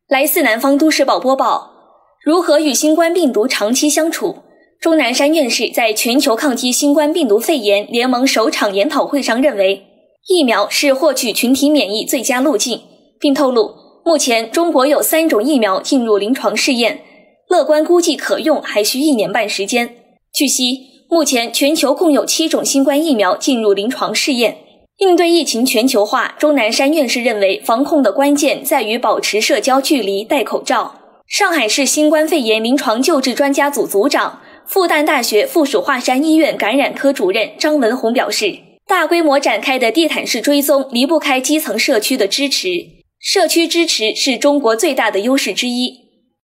来自南方都市报播报，如何与新冠病毒长期相处？钟南山院士在全球抗击新冠病毒肺炎联盟首场研讨会上认为，疫苗是获取群体免疫最佳路径，并透露，目前中国有3种疫苗进入临床试验，乐观估计可用还需1年半时间。据悉，目前全球共有7种新冠疫苗进入临床试验。应对疫情全球化，钟南山院士认为，防控的关键在于保持社交距离、戴口罩。上海市新冠肺炎临床救治专家组组长、复旦大学附属华山医院感染科主任张文宏表示，大规模展开的地毯式追踪离不开基层社区的支持，社区支持是中国最大的优势之一。